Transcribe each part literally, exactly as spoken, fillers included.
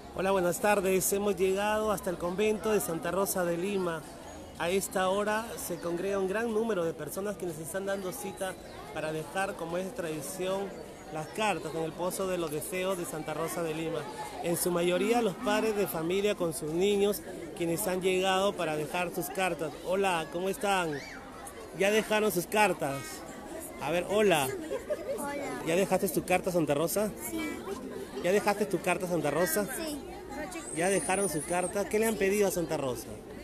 Hola, buenas tardes. Hemos llegado hasta el convento de Santa Rosa de Lima. A esta hora se congrega un gran número de personas quienes están dando cita para dejar, como es tradición, las cartas en el pozo de los deseos de Santa Rosa de Lima. En su mayoría los padres de familia con sus niños quienes han llegado para dejar sus cartas. Hola, ¿cómo están? ¿Ya dejaron sus cartas? A ver, hola. Hola. ¿Ya dejaste tu carta, Santa Rosa? Sí. ¿Ya dejaste tu carta, Santa Rosa? Sí. ¿Ya dejaron su carta? ¿Qué le han pedido a Santa Rosa?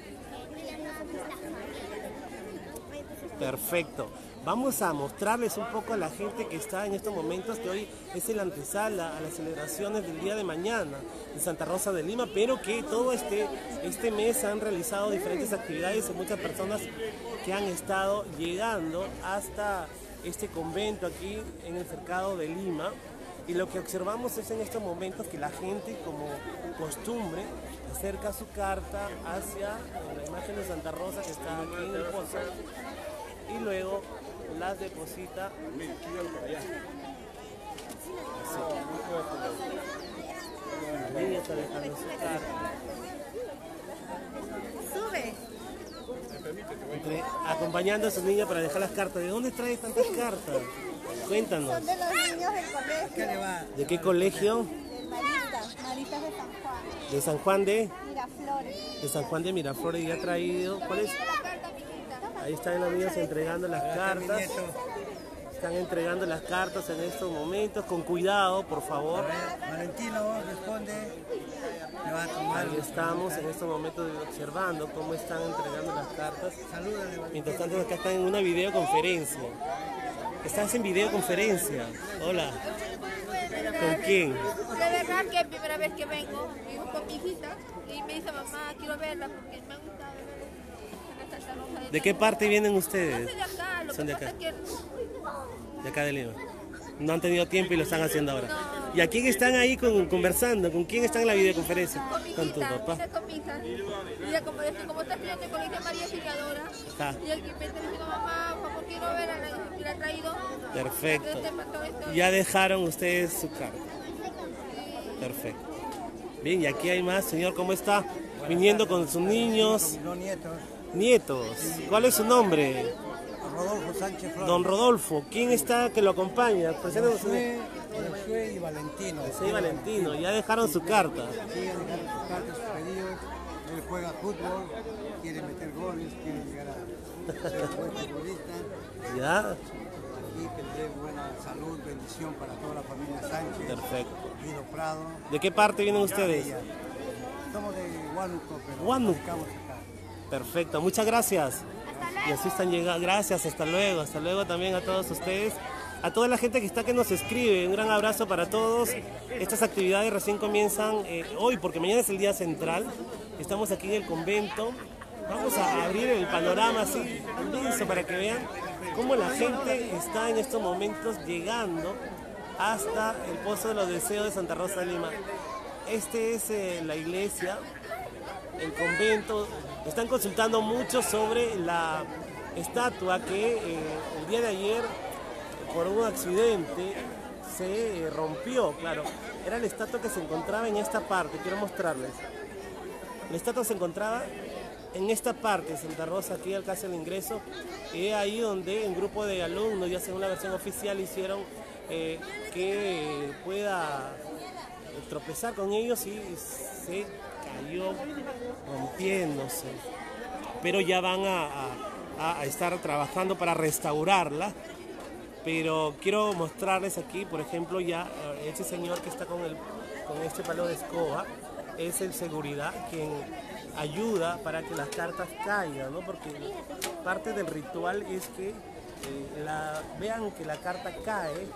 Perfecto. Vamos a mostrarles un poco a la gente que está en estos momentos, que hoy es el antesala a las celebraciones del día de mañana de Santa Rosa de Lima, pero que todo este, este mes han realizado diferentes actividades y muchas personas que han estado llegando hasta este convento aquí en el cercado de Lima. Y lo que observamos es en estos momentos que la gente, como costumbre, acerca su carta hacia la imagen de Santa Rosa que está aquí en el pozo y luego las deposita. Así. La niña está dejando su carta. Sube. Entre, acompañando a su niña para dejar las cartas. ¿De dónde trae tantas cartas? Cuéntanos. Son de los niños del colegio. ¿De qué colegio? De Maritas, Maritas de San Juan. De San Juan de... Miraflores. De San Juan de Miraflores y ha traído... ¿Cuál es? Ahí están los niños entregando las cartas. Están entregando las cartas en estos momentos. Con cuidado, por favor. Valentino responde. Le va a tomar. Ahí estamos en estos momentos observando cómo están entregando las cartas. Salúdale, Mientras tanto, acá están en una videoconferencia. Estás en videoconferencia. Hola. ¿Con quién? De verdad que es primera vez que vengo, vivo con mi hijita y me dice mamá, quiero verla porque me ha gustado ver en Santa Rosa de ¿De qué parte vienen ustedes? Yo soy de acá, lo Son que de pasa acá. es que De acá de Lima. No han tenido tiempo y lo están haciendo ahora. ¿Y a quién están ahí con, conversando? ¿Con quién están en la videoconferencia? con mi Con tu hijita, papá. vine con mi hija. Y ella como, este, como está estudiando en el colegio María Auxiliadora, Ah. y aquí me está diciendo mamá, por favor quiero ver a la y la ha traído. Perfecto. Este, pasó esto. Ya dejaron ustedes su carta. Perfecto. Bien, y aquí hay más. Señor, ¿cómo está? Viniendo con sus niños, Los nietos. nietos. ¿Cuál es su nombre? Rodolfo Sánchez Flores. Don Rodolfo. ¿Quién está que lo acompaña? Preséntanos. Josué, Josué y Valentino. Soy Valentino. Ya dejaron su carta. Sí, ya dejaron sus cartas, sus pedidos. Él juega fútbol, quiere meter goles, quiere llegar a ser un buen futbolista. Ya. Aquí que le dé buena salud, bendición para toda la familia Sánchez. Perfecto. Guido Prado. ¿De qué parte vienen ustedes? Ella. Somos de Huánuco, pero Huánuco. radicamos acá. Perfecto, muchas gracias. Y así están llegando. Gracias, hasta luego. Hasta luego también a todos ustedes. A toda la gente que está que nos escribe. Un gran abrazo para todos. Estas actividades recién comienzan eh, hoy, porque mañana es el día central. Estamos aquí en el convento. Vamos a abrir el panorama así, inmenso, para que vean cómo la gente está en estos momentos llegando hasta el Pozo de los Deseos de Santa Rosa de Lima. Este es eh, la iglesia, el convento. Están consultando mucho sobre la estatua que eh, el día de ayer, por un accidente, se eh, rompió. Claro, era la estatua que se encontraba en esta parte. Quiero mostrarles. La estatua se encontraba en esta parte, Santa Rosa, aquí al casi el ingreso. Y ahí donde un grupo de alumnos, ya según la versión oficial, hicieron eh, que pueda tropezar con ellos y se cayó rompiéndose. Pero ya van a, a, a estar trabajando para restaurarla. Pero quiero mostrarles aquí, por ejemplo, ya este señor que está con, el, con este palo de escoba es el seguridad quien ayuda para que las cartas caigan, ¿no? Porque parte del ritual es que eh, la, vean que la carta cae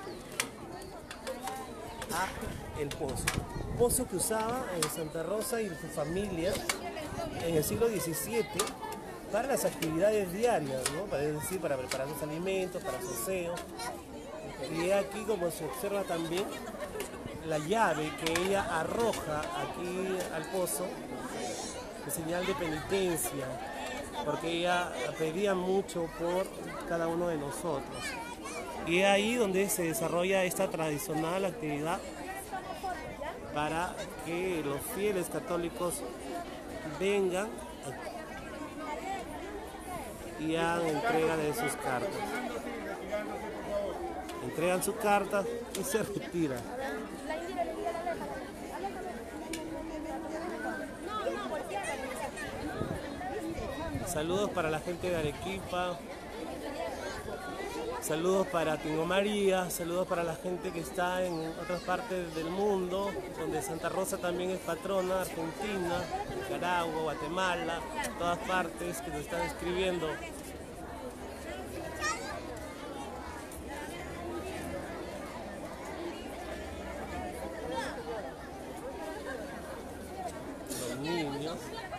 a el pozo. Pozo que usaba en Santa Rosa y su familia en el siglo diecisiete para las actividades diarias, ¿no? Para, es decir, para preparar los alimentos, para su aseo. Y aquí, como se observa también, la llave que ella arroja aquí al pozo en señal de penitencia, porque ella pedía mucho por cada uno de nosotros. Y es ahí donde se desarrolla esta tradicional actividad para que los fieles católicos vengan y hagan entrega de sus cartas. Entregan su carta y se retiran. Saludos para la gente de Arequipa, saludos para Tingo María, saludos para la gente que está en otras partes del mundo, donde Santa Rosa también es patrona, Argentina, Nicaragua, Guatemala, todas partes que nos están escribiendo. Los niños.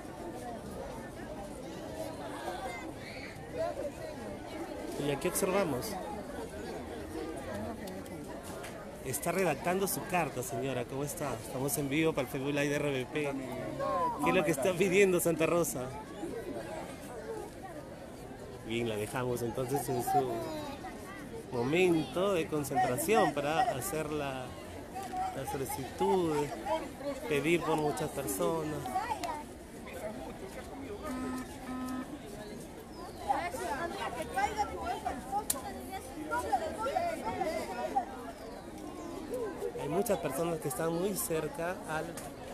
Y aquí observamos. Está redactando su carta, señora. ¿Cómo está? Estamos en vivo para el Facebook Live de R B P. ¿Qué es lo que está pidiendo Santa Rosa? Bien, la dejamos entonces en su momento de concentración para hacer la, la solicitud, pedir por muchas personas. Hay muchas personas que están muy cerca al,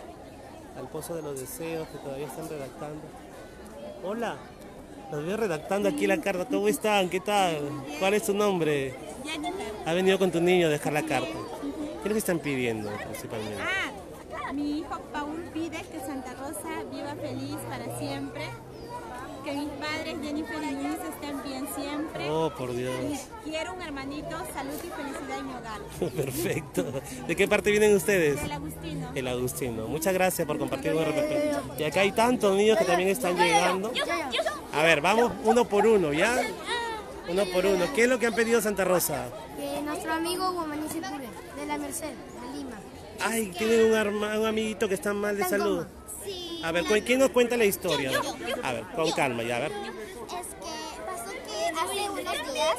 al Pozo de los Deseos, que todavía están redactando. Hola, los veo redactando aquí la carta. ¿Cómo están? ¿Qué tal? ¿Cuál es tu nombre? Ha venido con tu niño a dejar la carta. ¿Qué es lo que están pidiendo principalmente? Ah, mi hijo Paul pide que Santa Rosa viva feliz para siempre. Que mis padres Jennifer y Luis estén bien siempre. Oh, por Dios. Y quiero un hermanito, salud y felicidad en mi hogar. Perfecto. ¿De qué parte vienen ustedes? El Agustino. El Agustino. Muchas gracias por compartir con R P P. Y acá hay tantos niños que también están llegando. A ver, vamos uno por uno, ¿ya? Uno por uno. ¿Qué es lo que han pedido Santa Rosa? Eh, nuestro amigo Guamaní Sepure, de la Merced, de Lima. Ay, tienen un, arma, un amiguito que está mal de salud. Sí. A ver, ¿quién nos cuenta la historia? A ver, con calma ya, a ver. Es que pasó que hace unos días,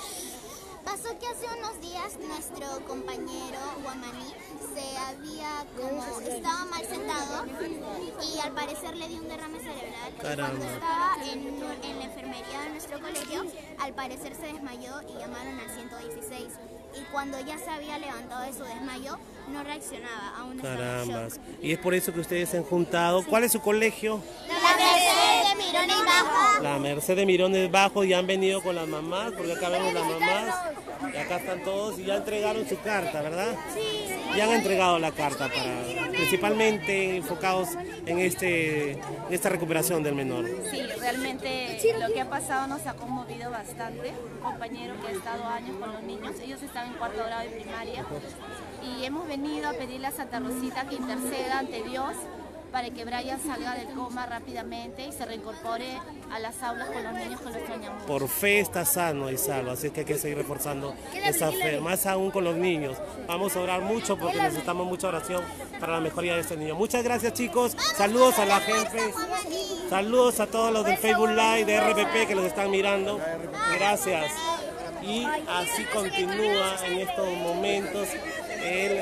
pasó que hace unos días nuestro compañero Guamaní se había como, estaba mal sentado y al parecer le dio un derrame cerebral. Caramba. Cuando estaba en, en la enfermería de nuestro colegio, al parecer se desmayó y llamaron al ciento dieciséis. Y cuando ya se había levantado de su desmayo, no reaccionaba, aún estaba en Carambas. shock. Y es por eso que ustedes se han juntado. ¿Cuál es su colegio? La Merced de Mirones Bajo. La Merced de Mirones Bajo. Y han venido con las mamás, porque acá vemos las mamás. Y acá están todos y ya entregaron su carta, ¿verdad? Sí. Ya han entregado la carta, para principalmente enfocados en, este, en esta recuperación del menor. Sí, realmente lo que ha pasado nos ha conmovido bastante. Un compañero que ha estado años con los niños, ellos están en cuarto grado de primaria y hemos venido a pedirle a Santa Rosita que interceda ante Dios para que Brian salga del coma rápidamente y se reincorpore a las aulas con los niños que lo extrañan mucho. Por fe está sano y salvo, así que hay que seguir reforzando esa fe, más aún con los niños. Vamos a orar mucho porque necesitamos mucha oración para la mejoría de este niño. Muchas gracias, chicos, saludos a la gente, saludos a todos los del Facebook Live de R P P que los están mirando, gracias. Y así continúa en estos momentos el,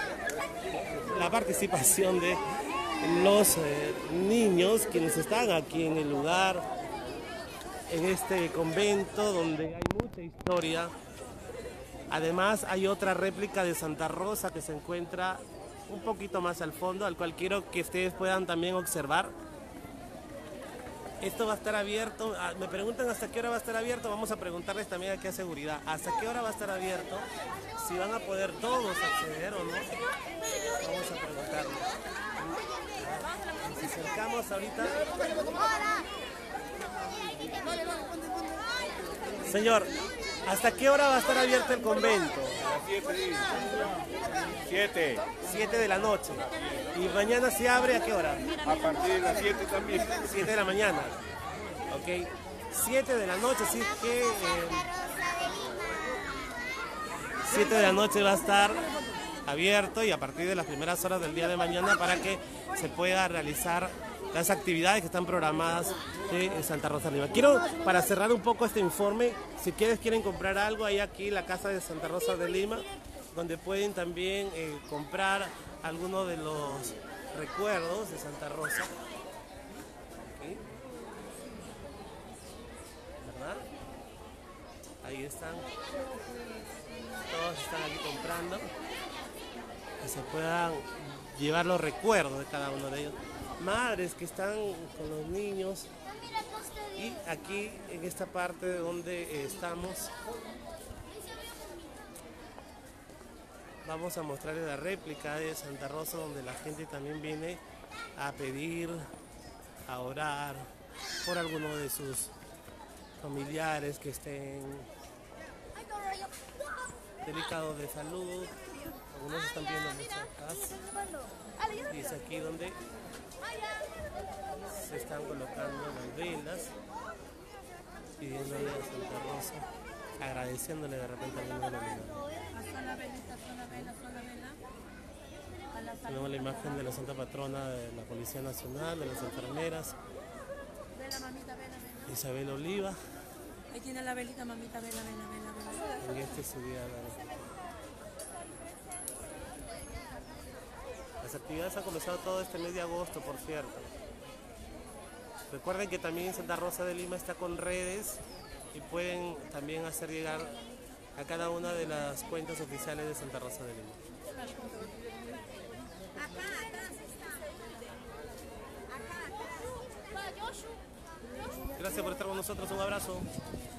la participación de los eh, niños quienes están aquí en el lugar, en este convento donde hay mucha historia. Además hay otra réplica de Santa Rosa que se encuentra un poquito más al fondo, al cual quiero que ustedes puedan también observar. Esto va a estar abierto, me preguntan hasta qué hora va a estar abierto, vamos a preguntarles también aquí a seguridad, hasta qué hora va a estar abierto, si van a poder todos acceder o no, vamos a preguntarles. Nos acercamos ahorita. Señor, ¿hasta qué hora va a estar abierto el convento? Siete. Siete de la noche. ¿Y mañana se abre a qué hora? A partir de las siete también. Siete de la mañana. Ok. Siete de la noche, así que eh, siete de la noche va a estar abierto y a partir de las primeras horas del día de mañana para que se pueda realizar las actividades que están programadas de Santa Rosa de Lima. Quiero, para cerrar un poco este informe, si ustedes quieren comprar algo, hay aquí la casa de Santa Rosa de Lima, donde pueden también eh, comprar algunos de los recuerdos de Santa Rosa. ¿Okay? ¿Verdad? Ahí están. Todos están aquí comprando. Que se puedan llevar los recuerdos de cada uno de ellos. Madres que están con los niños. Y aquí en esta parte donde estamos, vamos a mostrarles la réplica de Santa Rosa, donde la gente también viene a pedir, a orar por alguno de sus familiares que estén delicados de salud. Algunos están viendo muchas. Y es aquí donde se están colocando las velas, pidiéndole a Santa Rosa, agradeciéndole de repente al niño de la vida. Tenemos la imagen de la Santa Patrona de la Policía Nacional, de las enfermeras, Isabel Oliva. Ahí tiene la velita, mamita, vela, vela, vela, vela. En este es su día. Las actividades han comenzado todo este mes de agosto, por cierto. Recuerden que también Santa Rosa de Lima está con redes y pueden también hacer llegar a cada una de las cuentas oficiales de Santa Rosa de Lima. Gracias por estar con nosotros, un abrazo.